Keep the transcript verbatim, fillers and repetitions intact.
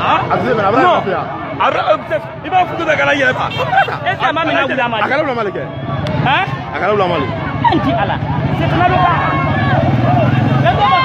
Non. Il va foutre de gala yɛlɛma. Est-ce que ma mina wula mali? A kana wula mali kɛ. Hein? A kana wula mali. Anti ala. C'est pas le cas.